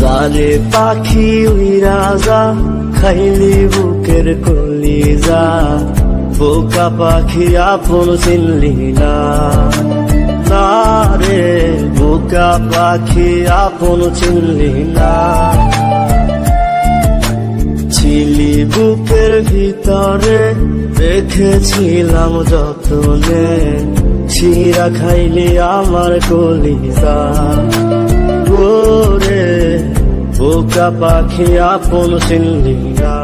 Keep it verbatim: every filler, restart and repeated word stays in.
আরে পাখি উইরা যা খাইলি বুকের কলিজা, বোকা পাখি আপন চিনলি না, না রে বোকা পাখি আপন চিনলি না। ছিলি বুকের ভিতরে রেখেছিলাম যতনে, ছিঁড়া খাইলি আমার কলিজা, ওরে বোকা পাখি আপন চিনলি না।